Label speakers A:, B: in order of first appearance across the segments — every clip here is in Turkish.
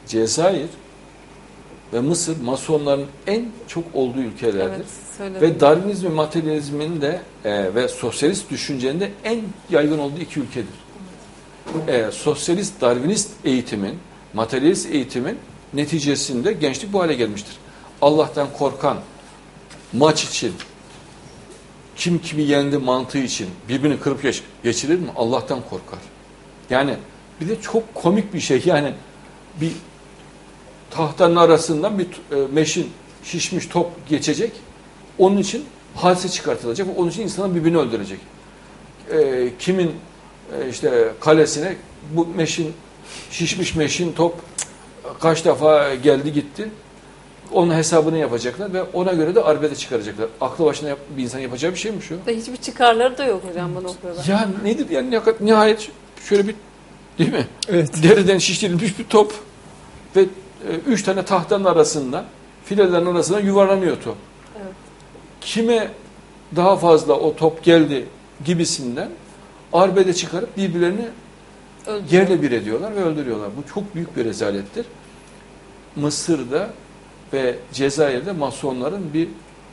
A: Cezayir ve Mısır Masonların en çok olduğu ülkelerdir.
B: Evet,
A: ve Darwinizm ve materyalizmin de ve sosyalist düşüncenin de en yaygın olduğu iki ülkedir. Sosyalist, Darwinist eğitimin, materyalist eğitimin neticesinde gençlik bu hale gelmiştir. Allah'tan korkan, maç için, kim kimi yendi mantığı için birbirini kırıp geçirir mi? Allah'tan korkar. Yani bir de çok komik bir şey. Yani bir tahtanın arasından bir meşin şişmiş top geçecek. Onun için hadise çıkartılacak. Onun için insanın birbirini öldürecek. Kimin işte kalesine bu şişmiş meşin top kaç defa geldi gitti. Onun hesabını yapacaklar ve ona göre de arbede çıkaracaklar. Aklı başına bir insan yapacağı bir şey mi şu?
B: Ve hiçbir çıkarları da yok hocam bu noktada.
A: Ya nedir yani nihayet şöyle bir, değil mi?
C: Evet.
A: Deriden şişirilmiş bir top ve 3 tane tahtanın arasından, filelerin arasından yuvarlanıyor top.
B: Evet.
A: Kime daha fazla o top geldi gibisinden arbede çıkarıp birbirlerini yerle bir ediyorlar ve öldürüyorlar. Bu çok büyük bir rezalettir. Mısır'da ve Cezayir'de Masonların bir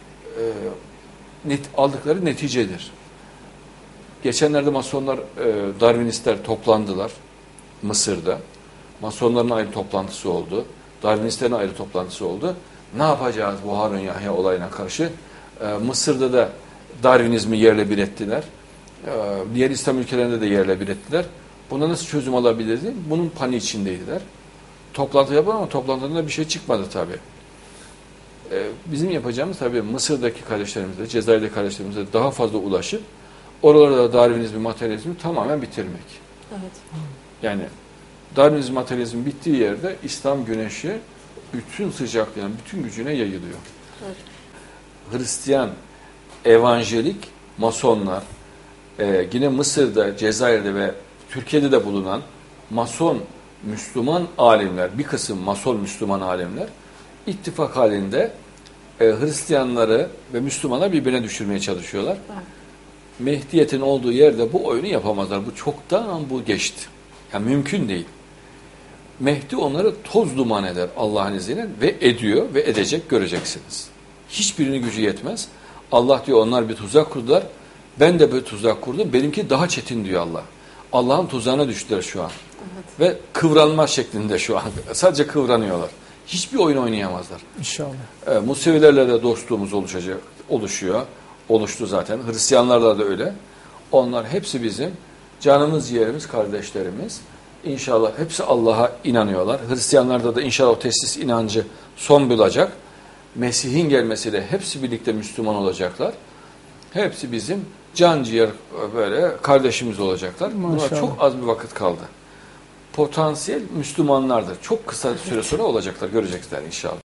A: aldıkları neticedir. Geçenlerde Masonlar, Darwinistler toplandılar Mısır'da. Masonların ayrı toplantısı oldu. Darwinistlerin ayrı toplantısı oldu. Ne yapacağız bu Harun Yahya olayına karşı? Mısır'da da Darwinizmi yerle bir ettiler. Diğer İslam ülkelerinde de yerle bir ettiler. Buna nasıl çözüm alabilirdi? Bunun paniği içindeydiler. Toplantı yapalım ama toplantıda bir şey çıkmadı tabii. Bizim yapacağımız tabii Mısır'daki kardeşlerimize, Cezayir'deki kardeşlerimize daha fazla ulaşıp oralarda Darwinizmi, materyalizmi tamamen bitirmek.
B: Evet.
A: Yani Darwinizm, materyalizm bittiği yerde İslam güneşi bütün sıcaklığına, bütün gücüne yayılıyor.
B: Evet.
A: Hristiyan, evanjelik, masonlar, yine Mısır'da, Cezayir'de ve Türkiye'de de bulunan mason Müslüman alimler, bir kısım mason Müslüman alimler ittifak halinde Hristiyanları ve Müslümanları birbirine düşürmeye çalışıyorlar.
B: Evet.
A: Mehdiyet'in olduğu yerde bu oyunu yapamazlar. Bu çoktan geçti. Yani mümkün değil. Mehdi onları toz duman eder Allah'ın izniyle ve ediyor ve edecek, göreceksiniz. Hiçbirinin gücü yetmez. Allah diyor onlar bir tuzak kurdular. Ben de bir tuzak kurdum. Benimki daha çetin diyor Allah. Allah'ın tuzağına düştüler şu an.
B: Evet.
A: Ve kıvranma şeklinde şu an. Sadece kıvranıyorlar. Hiçbir oyun oynayamazlar.
C: İnşallah.
A: Musevilerle de dostluğumuz oluşuyor. Oluştu zaten. Hristiyanlarla da öyle. Onlar hepsi bizim canımız, ciğerimiz, kardeşlerimiz. İnşallah hepsi Allah'a inanıyorlar. Hristiyanlarda da inşallah o teslis inancı son bulacak. Mesih'in gelmesiyle hepsi birlikte Müslüman olacaklar. Hepsi bizim can ciğer böyle kardeşimiz olacaklar. Buna çok az bir vakit kaldı. Potansiyel Müslümanlardır. Çok kısa süre sonra olacaklar. Görecekler inşallah.